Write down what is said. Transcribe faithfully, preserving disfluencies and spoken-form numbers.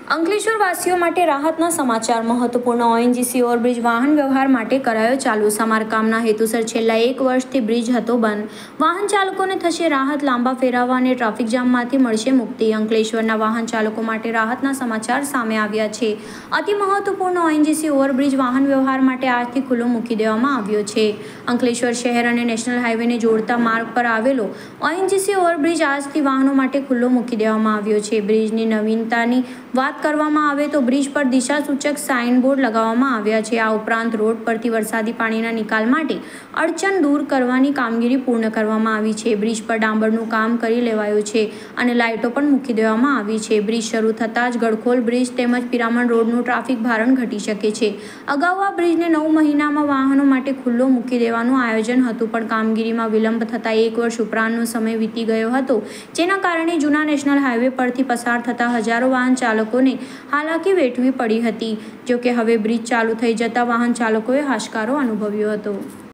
અંકલેશ્વર વાસીઓ માટે રાહતના સમાચાર. મહત્વપૂર્ણ ઓએનજીસી ઓવરબ્રિજ વાહન વ્યવહાર માટે કરાયો ચાલુ. સમારકામના હેતુસર છેલ્લા એક વર્ષથી બ્રિજ હતો બંધ. વાહન ચાલકોને થશે રાહત. લાંબા ફેરાવા અને ટ્રાફિક જામમાંથી મળશે મુક્તિ. અંકલેશ્વરના વાહન ચાલકો માટે રાહતના સમાચાર સામે આવ્યા છે. અતિ મહત્વપૂર્ણ ઓએનજીસી ઓવરબ્રિજ વાહન વ્યવહાર માટે આજથી ખુલ્લો મૂકી દેવામાં આવ્યો છે. અંકલેશ્વર શહેર અને નેશનલ હાઈવેને જોડતા માર્ગ પર આવેલો ઓએનજીસી ઓવરબ્રિજ આજથી વાહનો માટે ખુલ્લો મૂકી દેવામાં આવ્યો છે. બ્રિજની નવીનતાની વાત કરવામાં આવે તો બ્રિજ પર દિશા સૂચક સાઇન બોર્ડ લગાવવામાં આવ્યા છે. આ ઉપરાંત રોડ પરથી વરસાદી પાણીના નિકાલ માટે અડચણ દૂર કરવાની કામગીરી પૂર્ણ કરવામાં આવી છે. બ્રિજ પર ડામરનું કામ કરી લેવાયું છે અને લાઇટો પણ મૂકી દેવામાં આવી છે. બ્રિજ શરૂ થતાં જ ગડખોલ બ્રિજ તેમજ પિરામણ રોડનું ટ્રાફિક ભારણ ઘટી શકે છે. અગાઉ આ બ્રિજને નવ મહિનામાં વાહનો માટે ખુલ્લો મૂકી દેવાનું આયોજન હતું, પણ કામગીરીમાં વિલંબ થતાં એક વર્ષ ઉપરાંતનો સમય વીતી ગયો હતો, જેના કારણે જૂના નેશનલ હાઈવે પરથી પસાર થતા હજારો વાહન ચાલકોને હાલાકી વેઠવી પડી હતી. જો કે હવે બ્રિજ ચાલુ થઈ જતા વાહન ચાલકોએ હાશકારો અનુભવ્યો હતો.